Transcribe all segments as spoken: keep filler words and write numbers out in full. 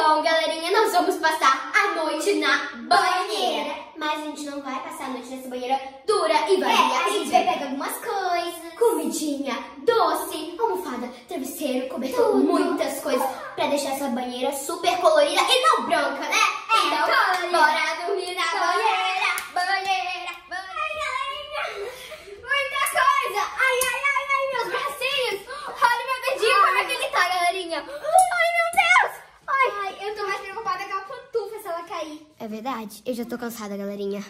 Bom, galerinha, nós vamos passar a noite na banheira. Mas a gente não vai passar a noite nessa banheira dura e vazia. É, a gente vai pegar algumas coisas. Comidinha, doce, almofada, travesseiro, cobertor, muitas coisas pra deixar essa banheira super colorida e não branca, né? É, então, colorida. bora dormir na banheira, Banheira, banheira. Muita coisa. Ai, ai, ai, ai, meus bracinhos. Olha meu dedinho, como é que ele tá, galerinha. Ai, meu Deus. Ai, Ai, eu tô mais preocupada com a pantufa se ela cair. é verdade, eu já tô cansada, galerinha.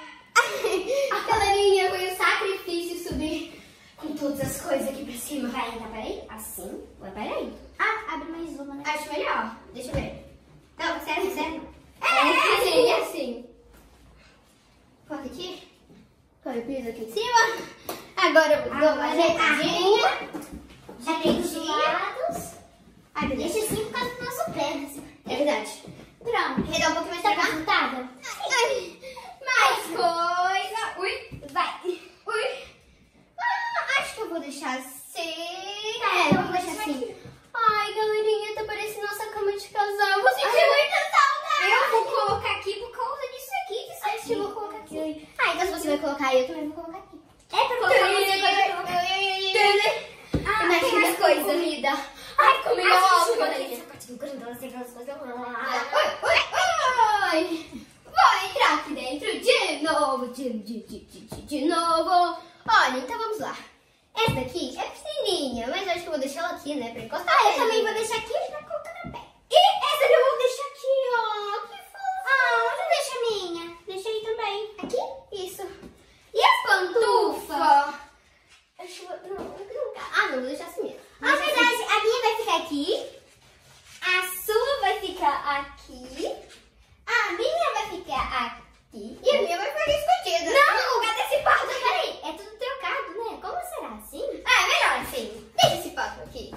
Galerinha, foi um sacrifício subir com todas as coisas aqui pra cima. Vai, tá, peraí? Assim? Vai, peraí. Ah, abre mais uma, né? Acho melhor. Deixa eu ver. Não, sério, sério. É, é assim, é assim. Coloca aqui. Põe o piso aqui em cima. Agora eu dou uma ajeitadinha. Direitinho. lados. Ai, meu Deus. Deixa assim por causa do nosso pé. Né? É verdade. Pronto. Quer dar um pouquinho mais pra cá? Juntada? Ai, mais coisa. Ui, Vai. ui. Ah, acho que eu vou deixar assim. É, É, eu vou vou deixar deixar assim. Ai, galerinha, tá parecendo nossa cama de casal. Eu vou sentir muita saudade. Eu vou colocar aqui por causa disso aqui. Disso aqui. Eu vou colocar aqui. Ah, então se você vai colocar aí, eu também vou colocar aqui. É pra colocar você quando eu colocar. Ah, Mas tem tem mais coisa. Comida. Ai, comi Ai, ovo, gente, galerinha. essa parte do grandão, assim, aquelas coisas. Oi, oi, oi. Vou entrar aqui dentro de novo, de, de, de, de, de, de novo. Olha, então vamos lá. Essa daqui é pequenininha, mas eu acho que eu vou deixar ela aqui, né, pra encostar. Ah, eu também vou deixar aqui e já colocar no pé. E essa eu vou deixar aqui, ó. Que fofo. Ah, onde deixa a minha? Deixa aí também. Aqui? Isso. E a pantufa? Acho que eu- não, não, ah, não, vou deixar assim mesmo. Na verdade, a minha vai ficar aqui. A sua vai ficar aqui. A minha vai ficar aqui. E a minha vai ficar escondida. Não, no lugar desse pato. Peraí, é tudo trocado, né? Como será assim? Ah, é melhor assim. Deixa esse pato aqui.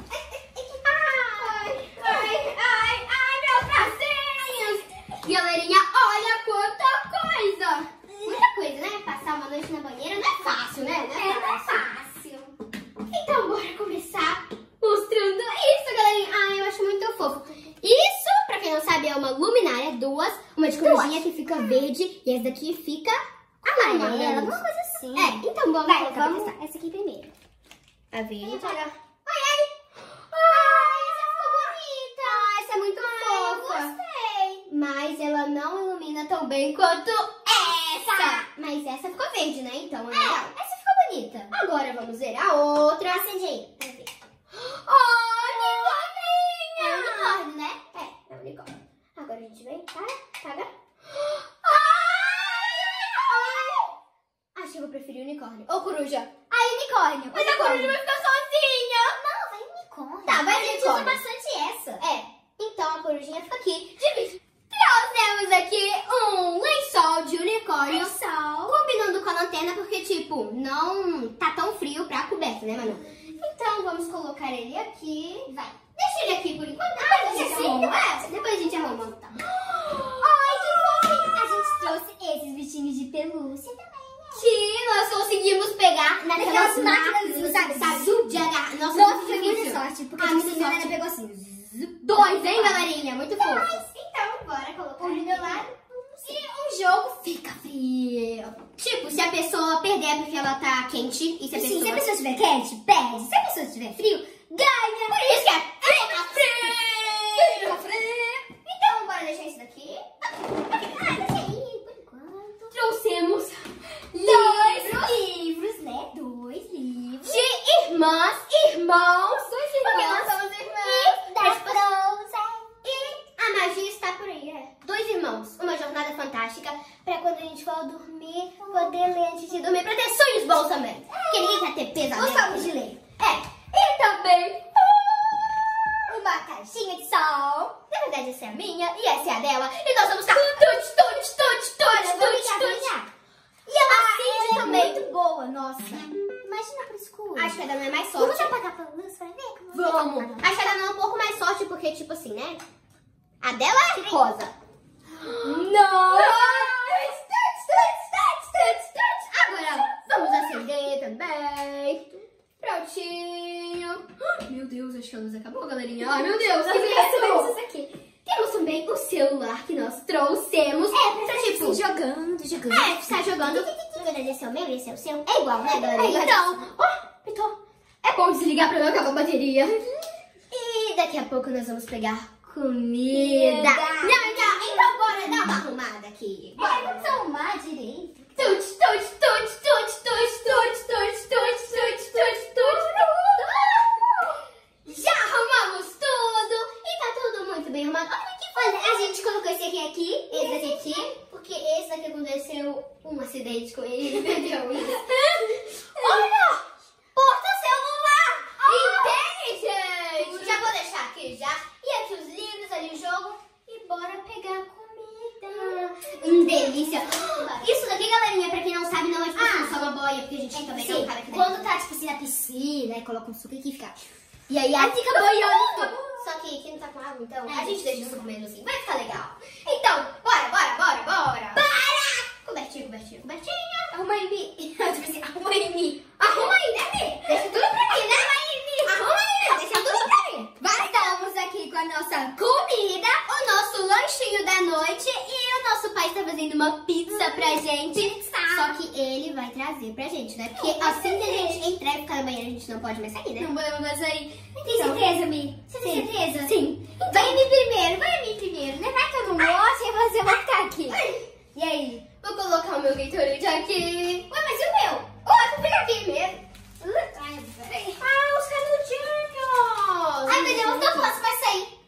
Ai, ai, ai, ai, meus bracinhos. Galerinha, olha quanta coisa. Muita coisa, né? Passar uma noite na banheira não é fácil, né? Não É, não é fácil. fácil. Então, bora começar mostrando isso, galerinha. Ai, eu acho muito fofo. Isso, pra quem não sabe, é uma luminária, duas. Uma de corujinha que fica verde e essa daqui fica amarela. Amarela, alguma coisa assim. É, então vamos Vai, colocar pra vamos. testar. Essa aqui primeiro. A verde. Vem, pega. Ai, ai. Ai, essa ficou bonita. Ah, essa é muito Ai, eu fofa. gostei. Mas ela não ilumina tão bem quanto essa. Essa. Mas essa ficou verde, né? Então é É, legal. essa ficou bonita. Agora vamos ver a outra. Acende aí. Vamos ver. Oh, É unicórnio! unicórnio, né? É, é unicórnio. Agora a gente vem, para, paga. Ai! Acho que eu vou preferir unicórnio. Ou coruja. Aí, unicórnio. Mas a coruja vai ficar sozinha. Não, vai unicórnio. Tá, vai a gente usa unicórnio. bastante essa. É, então a corujinha fica aqui. Divide. Trouxemos aqui um lençol de unicórnio. Lençol. Combinando com a lanterna, porque, tipo, não tá tão frio pra coberta, né, Manu? Então, vamos colocar ele aqui. Vai. Deixa ele aqui por enquanto. Depois a gente assim? arruma. É, depois a gente arruma. Tá. Ai, que fofinho. A gente trouxe esses bichinhos de pelúcia também, né? Que nós conseguimos pegar Naquelas naquelas máquinas, máquinas, sabe, sabe, de agarrar. Nossa, Nossa, muito foi muita difícil. sorte, porque Ah, a muita menina sorte. pegou assim. Dois, hein, galerinha? Muito fofo. Então, bora colocar Um do meu lado. E o jogo fica frio. Tipo, se a pessoa perder é porque ela tá quente. E se a Sim, pessoa... se a pessoa estiver quente, perde. Se a pessoa estiver frio, ganha. Por isso que é fica frio. Fica frio. Então, bora deixar isso daqui. Ah, deixa aí, por enquanto. Trouxemos Dois livros livros, né? Dois livros. de irmãs, irmãos. Dois Porque irmãos. nós somos irmãos. E da Frozen. E a magia está por aí, é. Dois irmãos, uma jornada fantástica pra quando a gente for dormir, poder ler antes de dormir, pra ter sonhos bons também. Porque ninguém quer ter pesadelo. Gostamos de ler. É. E também, Uma caixinha de sol. na verdade, essa é a minha e essa é a dela. E nós vamos ficar tut, tut, tut, tut, Olha, vou tut, ligar, vou tut. ligar. E ela Ah, acende ela é também. muito boa, nossa. Imagina pro escuro. Acho que a da minha é mais Vamos sorte. apagar pra luz pra ver como Vamos. fica? Acho que a da minha é um pouco mais sorte, porque, tipo assim, né? A dela é rosa. Não. Agora, vamos acender também. Prontinho. Meu Deus, acho que a luz acabou, galerinha. Ai, meu Deus, que Nós gastamos medo. isso aqui. Que temos também o celular que nós trouxemos. É, pra tipo, tipo, jogando, jogando. É, ficar jogando. Esse é o meu, esse é o seu. É igual, né, galera? Então, ó, Pitou, é bom desligar pra não acabar a bateria. E daqui a pouco nós vamos pegar comida. Não, então, então bora dar uma arrumada aqui. Bora, vamos arrumar direito. Tut, tut, tut, tut, tut, tut, tut, tut, tut, tut, tut. Já arrumamos tudo e tá tudo muito bem arrumado. Olha aqui, olha, a gente colocou esse aqui aqui, esse daqui aqui, porque esse daqui aconteceu um acidente com ele, perdeu isso. Olha! Porta celular! Entende, gente? Já vou deixar aqui já. E aqui os livros, ali o jogo. E bora pegar comida. Hum, delícia. Isso daqui, galerinha, pra quem não sabe, não é tipo assim, só uma boia, porque a gente fica bem cara aqui dentro. Quando tá, tipo assim, na piscina, aí coloca um suco aqui e fica... E aí, aí fica boiando. Só que aqui não tá com água, então a gente deixa o suco mesmo assim. Vai ficar legal. Então, bora, bora, bora, bora. Para! Cobertinha, cobertinha, cobertinha. Arruma aí, Mi. Tipo assim, arruma aí, Mi. Arruma aí, né, Mi? Deixa tudo pra mim, né? Arruma aí, Mi. Arruma aí, Mi. Deixa tudo pra mim. Vai, estamos aqui com a nossa comida, o nosso lanchinho da noite e o nosso pai está fazendo uma pizza pra gente. Só que ele vai trazer pra gente, né? Porque assim que a gente entrar e ficar na banheira, a gente não pode mais sair, né? Não podemos mais sair. Tem Então, certeza, Mi? Você tem sim. certeza? Sim. Vai a mim primeiro, vai a mim primeiro. Né? Vai que eu não gosto e você vai ficar aqui. E aí? Vou colocar o meu Gatorade aqui. Ué, mas e o meu? Ué, vou pegar aqui mesmo. Ai, peraí. Ah, os canudinhos. Ai, meu Deus, não posso mais sair.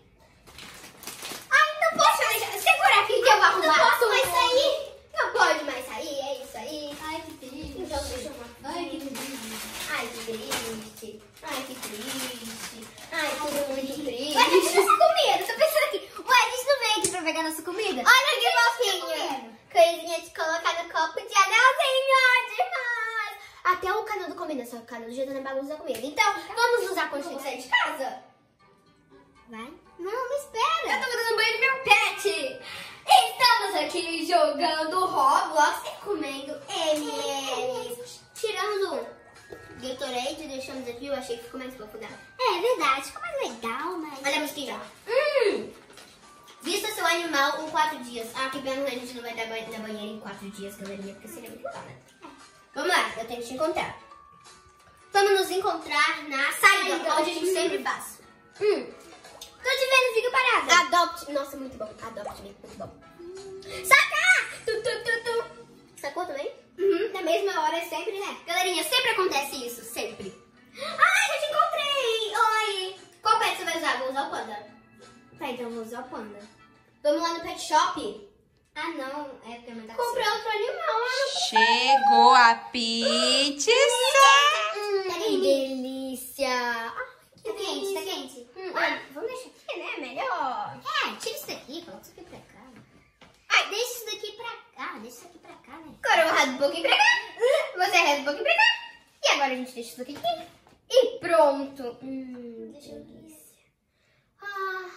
Ai, não posso mais. Segura aqui que eu vou arrumar. Não posso mais sair. Não pode mais sair, é isso aí. Ai, que triste. Então deixa eu arrumar. Ai, que triste. Ai, que triste. Ai, que triste. Ai, tudo muito triste. Ué, cadê nossa comida? Tô pensando aqui. Ué, a gente não veio aqui pra pegar nossa comida? Olha que fofinho. Coisinha de colocar no copo de anelzinho. Demais. Até o canal do comida, só que o canal do jeito na bagunça da comida. Então, vamos usar quando a gente sair de casa? Vai. Não, me espera. Eu tô fazendo banho no meu pet. Estamos aqui jogando Roblox e comendo M e M's. Tiramos um Gatorade e deixamos aqui. Eu achei que ficou mais fofo, né? É verdade, ficou mais legal, mas... Olha a musiquinha. Hum. Vista seu animal em quatro dias. Ah, que pena, a gente não vai dar banho na banheira em quatro dias, galerinha, porque seria muito legal, né? Vamos lá, eu tenho que te encontrar. Vamos nos encontrar na saída, onde a gente sempre faz. Hum. Tô te vendo, fica parada. Adopt. Nossa, muito bom. Adopt me, muito bom. Saca! Tu, tu, tu, tu. Sacou também? Uhum, na mesma hora, sempre, né? Galerinha, sempre acontece isso, sempre. Ai, já te encontrei! Oi! Qual pet você vai usar? Vou usar o panda. Tá, então eu vou usar o panda. Vamos lá no pet shop? Ah, não, é porque a mãe tá Comprar outro animal. Chegou a pizza. Hum, que delícia. Ai, Tá quente, tá quente. Hum, ah, vamos deixar aqui, né? Melhor. É, tira isso daqui, coloca isso aqui pra cá. Ai, deixa isso daqui pra cá, deixa isso aqui pra cá, né? Agora eu arraso um pouquinho pra cá. Você arrasa um pouquinho pra cá. E agora a gente deixa isso aqui. E pronto. Hum, Deixa eu ver. delícia. Ah.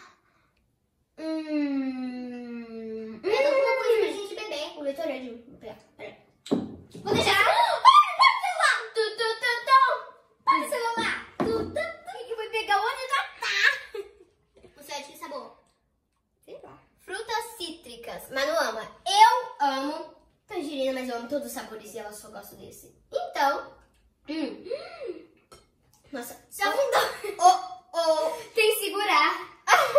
Hum. Eu dou alguma coisa pra gente beber. O Gatorade. Vou pegar. Peraí. Vou deixar. Ai, para o celular. Tu, tu, tu, tu. Para o celular. Tu, tu, tu. Eu vou pegar onde já tá. Você acha que sabor? Sei lá. Frutas cítricas. Manu ama. Eu amo tangerina, mas eu amo todos os sabores e ela só gosta desse. Então. Hum. Nossa. Já afundou. Oh, oh. Tem que segurar.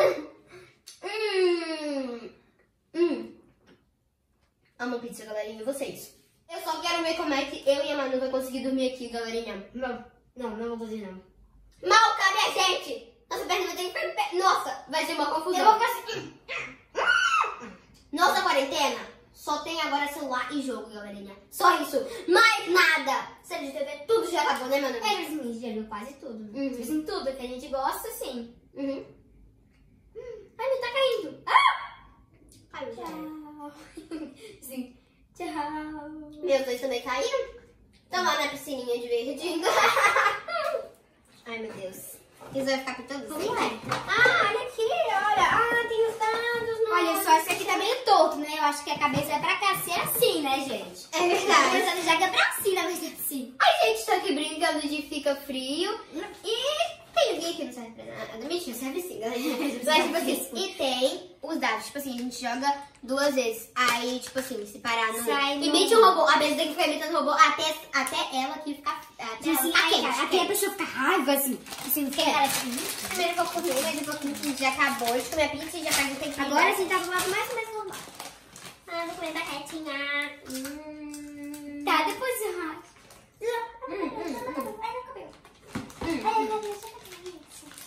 hum. Hum. Amo pizza, galerinha. E vocês? Eu só quero ver como é que eu e a Manu vai conseguir dormir aqui, galerinha. Não, não, não vou fazer não. Mal cabe a gente. Nossa perna vai ter que... Nossa, vai ser uma confusão. Eu vou ficar assim. Nossa quarentena só tem agora celular e jogo, galerinha. Só isso. Mais nada. Série de T V, tudo já acabou, né, Manu? É, mas a gente já viu quase tudo. Uhum. Tipo assim, tudo que a gente gosta, sim. Uhum. Ai, me tá caindo. Ah! Ai, já era. Tchau. Sim. Tchau. Meus dois também caíram. Estão lá na piscininha de verde. Ai, meu Deus. Eles vão ficar pintando Vamos assim? lá. Ah, olha aqui, olha. Ah, tem os dados. Nossa. Olha só, esse aqui tá meio torto, né? Eu acho que a cabeça é pra cá ser assim, né, gente? É Tá verdade. pensando já que é pra cima, mas é assim. A gente tá aqui brincando de fica frio. E pequenininho que não serve pra nada. Mentira, serve sim, galera. Mas, tipo assim, e tem os dados. Tipo assim, a gente joga duas vezes. Aí, tipo assim, se parar no... Sai no- Imite um robô. A Beza tem que ficar imitando o robô até, até ela aqui ficar... Até ela Assim, ficar ai, quente. cara, até a pessoa ficar raiva, assim. Assim, É. cara, assim. Primeiro eu vou comer, mas depois que a gente já acabou de comer a pizza e já faz um tempinho. Agora sim tá do lado mais ou menos normal. Ah, eu vou comer baquetinha. Hum. Tá, depois eu racho. Hum, hum, hum. Ai, meu cabelo. Hum. Ai, meu cabelo, só cabelo.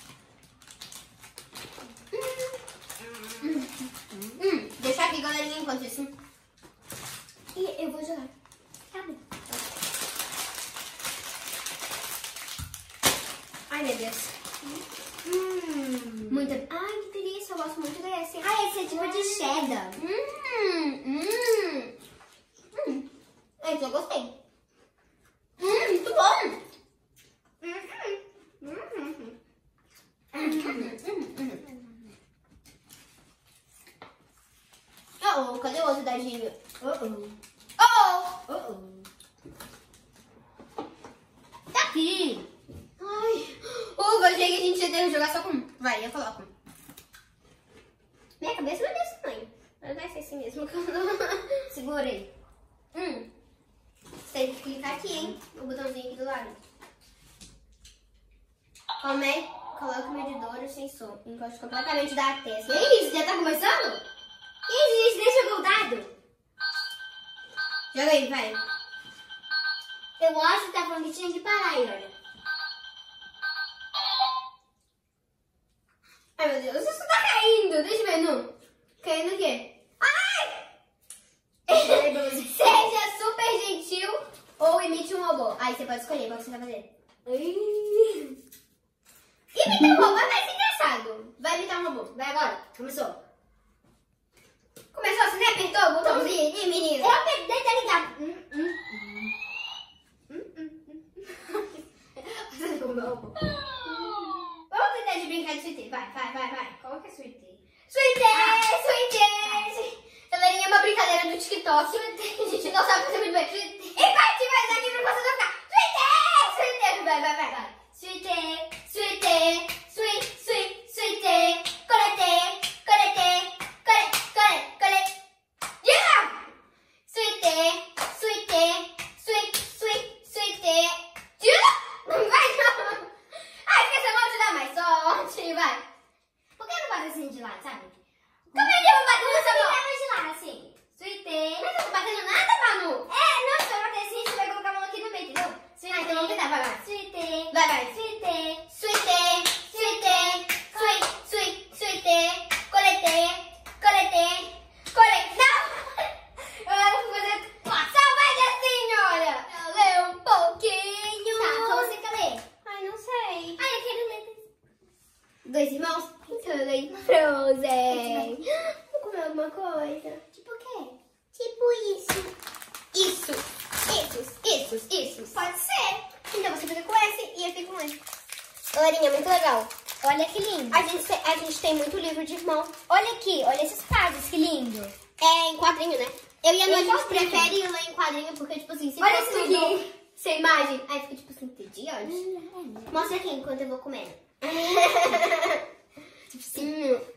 Hum. Deixa aqui, galerinha, enquanto isso. E eu vou jogar. Tá bom. Ai, meu Deus. Hum. Muita... Ai, que delícia. Eu gosto muito desse. Ai, esse é tipo de cheddar. Hum, hum. Hum. Esse eu gostei. Hum, muito bom. Uhum. Uhum. Oh, cadê o outro dadinho? Oh, oh. Oh! Oh, oh. Tá aqui. Ai. Uva, achei que a gente ia ter que jogar só com um. Vai, eu coloco. Minha cabeça não é desse tamanho. Mas vai ser assim mesmo. Segurei. Hum. Você tem que clicar aqui, hein? O botãozinho aqui do lado. Come, coloca o medidor e o sensor. Encoste completamente da testa. Que isso? Já tá começando? Que isso? Deixa eu dado. Joga aí, vai. Eu acho que tá falando que tinha que parar aí, olha. Ai, meu Deus, isso tá caindo. Deixa eu ver, não. Caindo o quê? Ai! Seja super gentil ou imite um robô. Aí você pode escolher qual que você vai fazer. Imitar um robô é mais engraçado. Vai imitar um robô. Vai agora. Começou. Começou, você nem apertou o botãozinho? Ih, menina. Eu apertei, tá ligado? Hum, hum. Hum, hum, hum. Você comeu o robô. Vamos tentar de brincar de suíte. Vai, vai, vai, vai. Qual que é suíte? Suíte! Suíte! Galerinha, é uma brincadeira do TikTok. A gente não sabe fazer muito bem. E parte mais daqui pra você não ficar. Suíte! Suíte! Vai, vai, vai, vai. Suíte! Suíte! Suíte! Suíte! Suíte! Colete! Colete! Colete! Colete! Colete! Yeah! Suíte! Suíte! Suíte! Suíte! Suíte! Yeah! Vai, não! Ai, esqueci, eu vou te dar mais sorte. Vai. Por que não faz assim de lado, sabe? Como é que eu vou bater nessa Você mão? leva de lado, assim. Suíte. Mas eu não tô batendo nada, Manu. É, não, se eu bater assim, você vai colocar a mão aqui no meio, entendeu? Suíte. Ah, então vamos tentar, vai, vai. Suíte. Vai, vai. Suíte. Suíte, suíte, suíte, suíte, suíte, colete, colete, colete. Não! Eu vou fazer só mais assim, olha. Eu leio um pouquinho. Tá, qual você quer ler? Ai, não sei. Ai, eu quero ler. Dois irmãos? Então eu leio Frozen. Vou comer alguma coisa. Tipo o quê? Tipo isso. Isso, isso, isso, isso. Pode ser. Então você fica com esse e eu fico com esse. Galerinha, muito legal. Olha que lindo. A gente, a gente tem muito livro de irmão. Olha aqui, olha esses quadros, que lindo. É em quadrinho, né? Eu e a Ana, a Em gente quadrinho. prefere ler em quadrinho porque, tipo assim, se Olha for isso tudo aqui. sem imagem, aí fica, tipo assim, entediante. Mostra aqui enquanto eu vou comendo. Tipo assim. Hum.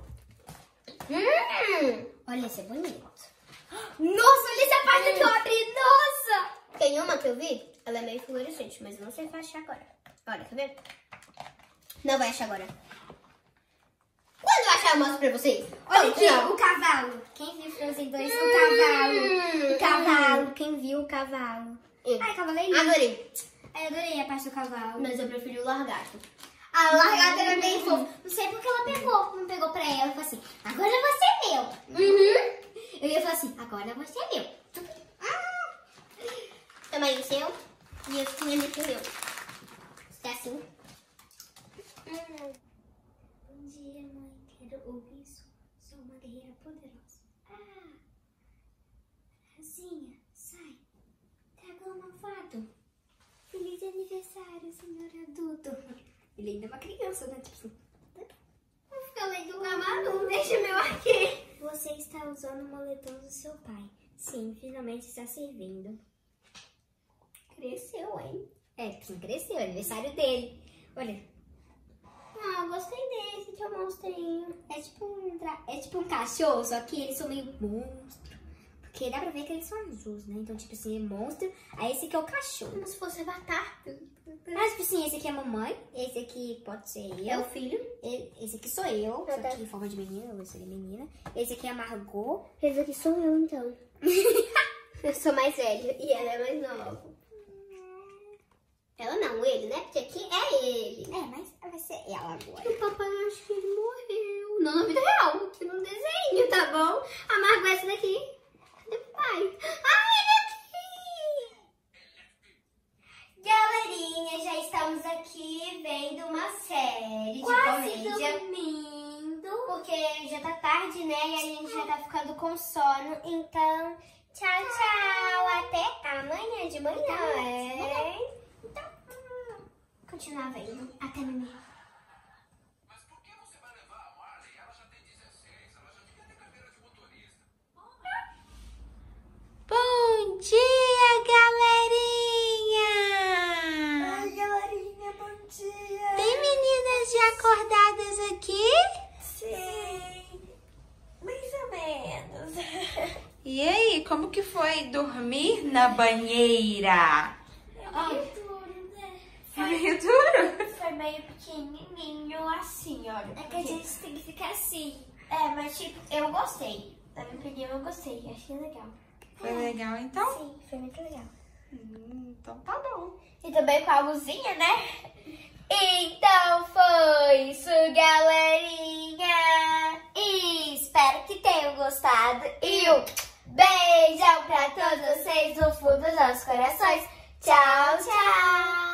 Hum. Olha, esse é bonito. Nossa, olha essa parte que eu abri. Nossa! Tem uma que eu vi, ela é meio fluorescente, mas eu não sei se vai achar agora. Olha, tá vendo? Não vai achar agora. Quando eu achar, eu mostro pra vocês. Olha aqui, Não. o cavalo. Quem viu Frozen dois? O Hum. cavalo. O cavalo. Quem viu o cavalo? Eu. Ai, cavalo é lindo. Adorei. Ai, eu adorei a parte do cavalo. Mas eu preferi o largato. A largata era bem fofa. Não sei porque ela pegou. Não pegou pra ela. Ela falou assim, agora você é meu. Uhum. Eu ia falar assim, agora você é meu. Também o seu. E eu tinha muito meu. Está assim. Bom dia, mãe. Quero ouvir isso. Sou uma guerreira poderosa. Ah! Razinha, sai. Traga um malvado. Feliz aniversário, senhor adulto. Ele ainda é uma criança, né? Tipo assim. Vou ficar lendo uma Manu. Deixa meu aqui. Você está usando o moletom do seu pai. Sim, finalmente está servindo. Cresceu, hein? É, sim, cresceu. É aniversário dele. Olha. Ah, gostei desse que é o monstrinho. É tipo um, dra- é tipo um cachorro, só que eles são meio monstro. Porque dá pra ver que eles são azuis, né? Então, tipo assim, é monstro. Aí esse aqui é o cachorro. Como se fosse avatar. Mas, tipo assim, esse aqui é a mamãe. Esse aqui pode ser eu. É o filho. E- Esse aqui sou eu, Ah, só tá. que em forma de menina, eu sou menina. Esse aqui é a Margot. Esse aqui sou eu, então. Eu sou mais velha e ela é mais nova. Ela não, ele, né? Porque aqui é ele. É, mas vai ser ela agora. O papai, acho que ele morreu. Não na vida real, aqui no desenho, tá bom? A Margot é essa daqui. Cadê o pai? Ah, ele aqui! Galerinha, já estamos aqui vendo uma série de Quase comédia. dormindo. Porque já tá tarde, né? E a gente já tá ficando com sono. Então, tchau, tchau. Até amanhã de manhã. É. Então, hum, continuar vendo. Até amanhã. Mas por que você vai levar a Marley? Ela já tem dezesseis, ela já devia ter carteira de motorista. Bom dia, galerinha! galerinha, bom dia. Tem meninas já acordadas aqui? Sim, mais ou menos. E aí, como que foi dormir na banheira? É meio duro, né? É meio duro? Foi meio pequenininho assim, olha. É que a gente tem que ficar assim. É, mas tipo, eu gostei. Na minha opinião, eu gostei. Achei legal. Foi legal, então? Sim, foi muito legal. Hum, então tá bom. E também com a luzinha, né? Então foi isso, galerinha. E espero que tenham gostado. E um beijão pra todos vocês no fundo dos nossos corações. Tchau, tchau.